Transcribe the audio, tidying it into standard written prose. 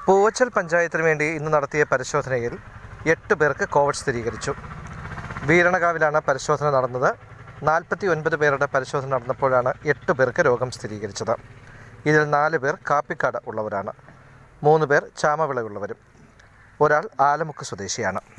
പൂവച്ചൽ പഞ്ചായത്തിന് വേണ്ടി ഇന്ന് നടത്തിയ പരിശോധനയിൽ 8 പേർക്ക് കോവിഡ് സ്ഥിരീകരിച്ചു. വീരണകാവിലാണ് പരിശോധന നടന്നത്. 49 പേരുടെ പരിശോധന നടന്നപ്പോഴാണ് 8 പേർക്ക് രോഗം സ്ഥിരീകരിച്ചത്. ഇതിൽ 4 പേർ കാപ്പിക്കാട് ഉള്ളവരാണ്. 3 പേർ ചാമവിളയുള്ളവരും. ഒരാൾ ആലമുക്ക് സ്വദേശിയാണ്.